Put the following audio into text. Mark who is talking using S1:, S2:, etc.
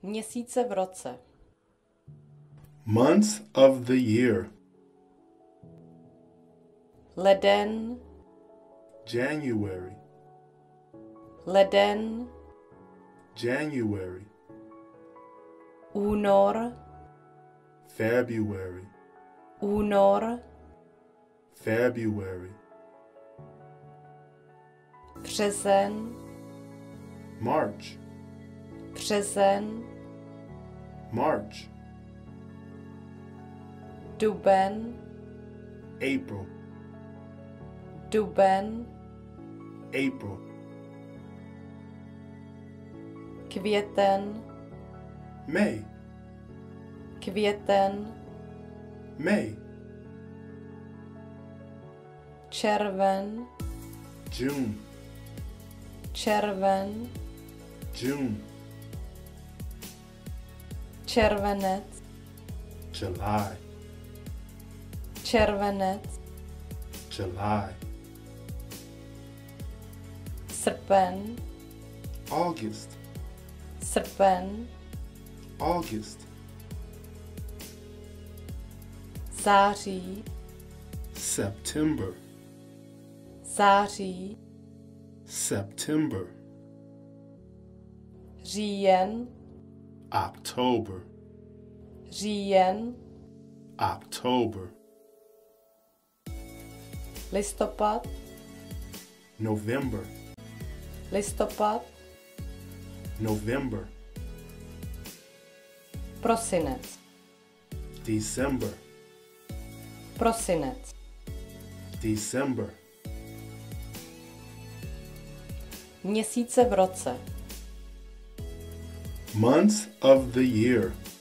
S1: Měsíce v roce.
S2: Months of the year.
S1: Leden,
S2: January.
S1: leden,
S2: January.
S1: únor,
S2: February.
S1: únor,
S2: February.
S1: březen,
S2: March.
S1: březen,
S2: March.
S1: duben,
S2: April.
S1: duben,
S2: April.
S1: květen,
S2: May.
S1: květen,
S2: May.
S1: červen,
S2: June.
S1: červen,
S2: June.
S1: červenec,
S2: July.
S1: červenec,
S2: July.
S1: srpen,
S2: August.
S1: srpen,
S2: August.
S1: září,
S2: September.
S1: září,
S2: September.
S1: říjen,
S2: October.
S1: říjen,
S2: October.
S1: listopad,
S2: November.
S1: listopad,
S2: November.
S1: prosinec,
S2: December.
S1: prosinec,
S2: December.
S1: měsíce v roce.
S2: Months of the year.